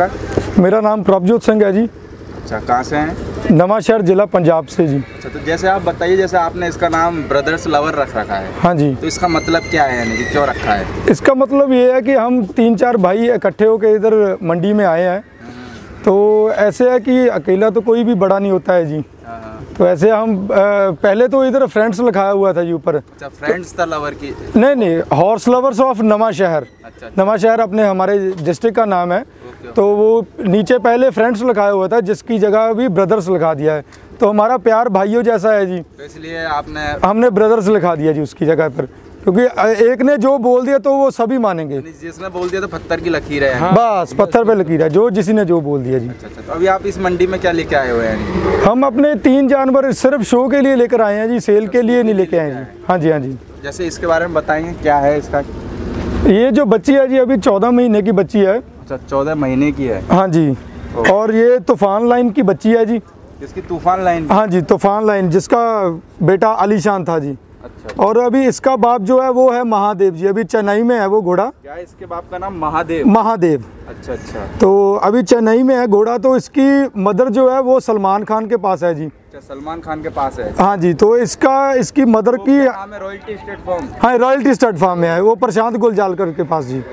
आपका? मेरा नाम प्रभजोत सिंह है जी। अच्छा, कहाँ से हैं? नवांशहर जिला पंजाब से जी। अच्छा, तो जैसे आप बताइए, जैसे आपने इसका नाम ब्रदर्स लवर रख रखा है। हाँ जी। तो इसका मतलब क्या है, यानी कि क्यों रखा है? इसका मतलब ये है कि हम 3-4 भाई इकट्ठे होकर इधर मंडी में आए हैं। तो ऐसे है कि अकेला तो कोई भी बड़ा नहीं होता है जी। तो ऐसे हम पहले तो इधर फ्रेंड्स लिखाया हुआ था जी ऊपर। अच्छा, फ्रेंड्स द लवर की? नहीं, हॉर्स लवर्स ऑफ नवांशहर। अच्छा। नवांशहर अपने हमारे डिस्ट्रिक्ट का नाम है। तो वो नीचे पहले फ्रेंड्स लिखाया हुआ था, जिसकी जगह भी ब्रदर्स लिखा दिया है। तो हमारा प्यार भाइयों जैसा है जी, तो इसलिए हमने ब्रदर्स लिखा दिया जी उसकी जगह पर, क्योंकि एक ने जो बोल दिया तो वो सभी मानेंगे। जिसने बोल दिया तो पत्थर की लकीर है। हाँ, बस पत्थर पे लकीर है, जो किसी ने जो बोल दिया जी। अच्छा, तो अभी आप इस मंडी में क्या लेके आए हुए हैं? हम अपने 3 जानवर सिर्फ शो के लिए लेकर आए हैं जी, सेल के लिए नहीं लेके आए जी। हाँ जी, हाँ जी। जैसे इसके बारे में बताएंगे, क्या है इसका? ये जो बच्ची है जी, अभी 14 महीने की बच्ची है। अच्छा, 14 महीने की है। हाँ जी। और ये तूफान लाइन की बच्ची है जी। इसकी तूफान लाइन? हाँ जी, तूफान लाइन, जिसका बेटा आलीशान था जी। अच्छा। और अभी इसका बाप जो है वो है महादेव जी, अभी चेन्नई में है वो घोड़ा। क्या है इसके बाप का नाम? महादेव। महादेव। अच्छा अच्छा। तो अभी चेन्नई में है घोड़ा। तो इसकी मदर जो है वो सलमान खान के पास है जी। अच्छा, सलमान खान के पास है। हाँ जी। तो इसकी मदर की नाम है रॉयल्टी स्टेट फार्म। हाँ, रॉयल्टी स्टेट फार्म में है वो, प्रशांत गुलजालकर के पास जी।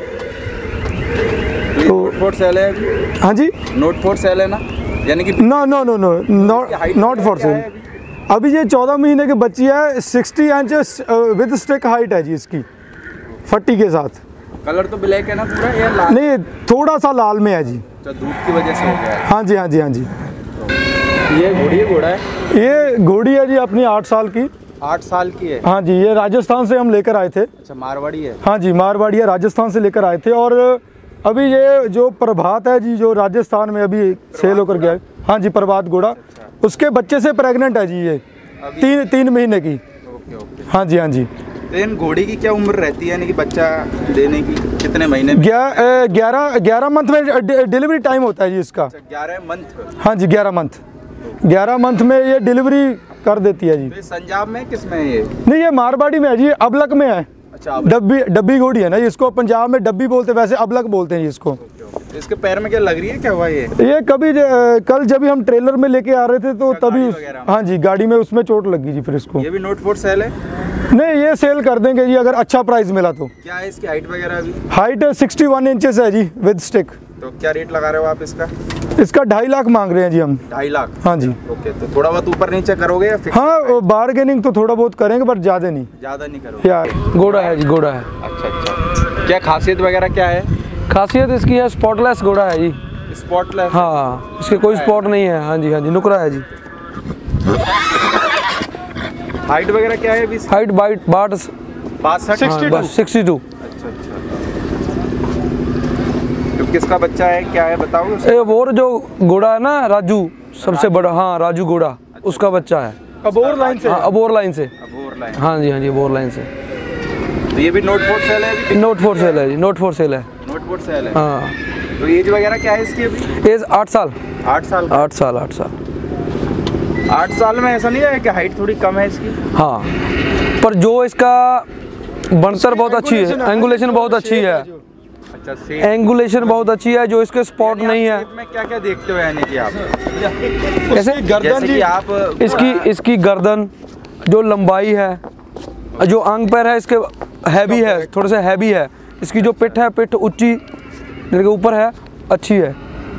तो नोट फॉर सेल है? हाँ जी, नोट फॉर सेल है ना, यानी कि नॉट फॉर सेल। अभी ये 14 महीने की बच्ची है, 60 इंचेस विद स्टिक हाइट है जी इसकी, फट्टी के साथ। कलर तो ब्लैक है ना पूरा, या लाल? नहीं, थोड़ा सा लाल में है जी। अच्छा, दूध की वजह से हो गया है। हाँ जी, हाँ जी, हाँ जी। ये घोड़ी है, घोड़ा है? ये घोड़ी है जी अपनी 8 साल की। 8 साल की है? हाँ जी। ये राजस्थान से हम लेकर आए थे। अच्छा, मारवाड़ी है? हाँ जी, मारवाड़ी है, राजस्थान से लेकर आए थे। और अभी ये जो प्रभात है जी, जो राजस्थान में अभी सेल होकर गया है। हाँ जी, प्रभात घोड़ा। अच्छा। उसके बच्चे से प्रेग्नेंट है जी ये, 3 महीने की। Okay okay. हाँ जी, हाँ जी। तो इन घोड़ी की क्या उम्र रहती है, यानी कि बच्चा देने की कितने महीने में? 11 मंथ में डिलीवरी टाइम होता है जी इसका। 11 मंथ? हाँ जी, 11 मंथ में ये डिलीवरी कर देती है जी। तो पंजाब में किस में है ये? नहीं, ये मारवाड़ी में है जी, अबलक में है। अच्छा, डब्बी घोड़ी है ना, इसको पंजाब में डब्बी बोलते हैं, वैसे अबलक बोलते हैं इसको। इसके पैर में क्या लग रही है, क्या हुआ ये? कल जब हम ट्रेलर में लेके आ रहे थे तो तभी हाँ जी, गाड़ी में उसमें चोट लगी जी। फिर इसको ये भी नोट फॉर सेल है? नहीं, ये सेल कर देंगे जी अगर अच्छा प्राइस मिला तो। क्या है इसकी हाइट वगैरह? अभी हाइट 61 इंचेस है जी विद स्टिक। तो क्या रेट लगा रहे हो आप इसका? इसका 2.5 लाख मांग रहे हैं जी हम। 2.5 लाख? हाँ जी। ओके, तो थोड़ा बहुत ऊपर नीचे करोगे या फिक्स? हाँ, बार्गेनिंग तो थोड़ा बहुत करेंगे, बट ज़्यादा नहीं। ज़्यादा नहीं करोगे यार। घोड़ा है जी, घोड़ा है। अच्छा अच्छा। क्या खासियत वगैरह क्या है? खासियत इसकी है स्पॉटलेस घोड़ा है जी। स्पॉटलेस? हाँ, इसके कोई स्पॉट नहीं है। हाँ जी, हाँ जी, नुकरा है जी। हाइट वगैरह क्या है? हाइट 62। 62? अच्छा अच्छा। तो किसका बच्चा है, क्या है बताओगे? वो जो घोड़ा है ना, राजू, सबसे बड़ा। हाँ, राजू घोड़ा, उसका बच्चा है। अबोर लाइन से? हाँ, अबोर लाइन से। अबोर लाइन? हाँ जी, हाँ जी, अबोर लाइन से। तो ये भी नोट फॉर सेल है? नोट फॉर सेल है जी, नोट फॉर सेल है। नोट फॉर सेल है? हाँ। तो एज वगैरह क्या है इसकी अभी? एज 8 साल। 8 साल? 8 साल, 8 साल। 8 साल में ऐसा नहीं है कि हाइट थोड़ी कम है इसकी? हाँ, पर जो इसका बनतर बहुत अच्छी है, एंगुलेशन बहुत अच्छी है। अच्छा, एंगुलेशन बहुत अच्छी है, जो इसके स्पॉट नहीं है। में क्या क्या देखते हो, यानी कि आप कैसे गर्दन जी? आप इसकी गर्दन जो लंबाई है, जो अंग पैर है इसके हैवी है, थोड़े से हैवी है। इसकी जो पिठ है, पिठ ऊंची के ऊपर है, अच्छी है।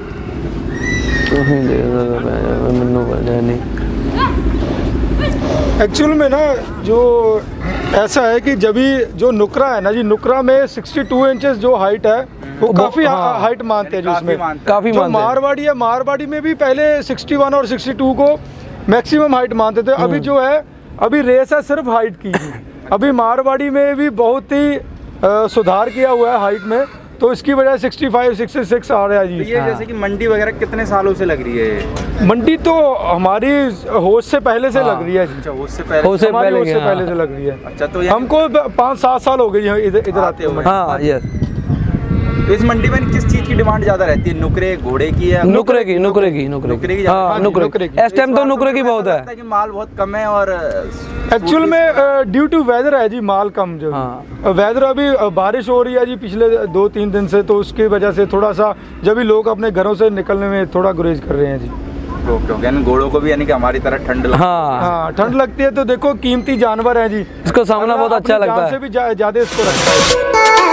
एक्चुअल में ना जो ऐसा है कि जब भी जो नुकरा है ना जी, नुकरा में 62 इंचेस जो हाइट है वो काफ़ी हाइट मानते हैं जी उसमें। काफ़ी जो मारवाड़ी है, मारवाड़ी में भी पहले 61 और 62 को मैक्सिमम हाइट मानते थे। अभी जो है, अभी रेस है सिर्फ हाइट की। अभी मारवाड़ी में भी बहुत ही सुधार किया हुआ है हाइट में, तो इसकी वजह 65, 66 आ रहा है जी। तो ये जैसे कि मंडी वगैरह कितने सालों से लग रही है? मंडी तो हमारी होश से पहले से लग रही है जी। अच्छा, होश से पहले से लग रही है। अच्छा, तो हमको 5-7 साल हो गए इधर आते हुए। हाँ, यस। तो इस मंडी में किस चीज की डिमांड ज्यादा रहती है, नुकरे घोड़े की या नुकरे की हाँ, नुकरे की। इस टाइम तो नुकरे की बहुत लगता है कि माल बहुत कम है और एक्चुअल में ड्यू टू वेदर है जी, माल कम जो हाँ। वेदर अभी बारिश हो रही है जी पिछले 2-3 दिन से, तो उसकी वजह से थोड़ा सा जब भी लोग अपने घरों से निकलने में थोड़ा गुरेज कर रहे हैं जी। ओके, घोड़ों को भी यानी कि हमारी तरह ठंड लगती है। हाँ ठंड लगती है, तो देखो कीमती जानवर है जी, इसको सामना बहुत अच्छा अपनी लगता जान है। से भी ज्यादा इसको रखता है।